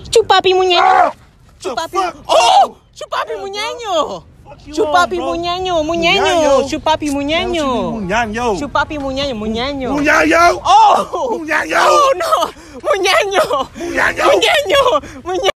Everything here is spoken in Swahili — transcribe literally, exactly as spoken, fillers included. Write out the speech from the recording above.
Chupapi munyanyo. Ah! Chupapi. The fuck? Oh! Chupapi munyanyo. Chupapi munyanyo, munyanyo. Chupapi munyanyo. Munyanyo. Chupapi munyanyo, munyanyo. Munyanyo. Oh! Munyanyo. Oh no! Munyanyo. Munyanyo. Munyanyo. Munyanyo.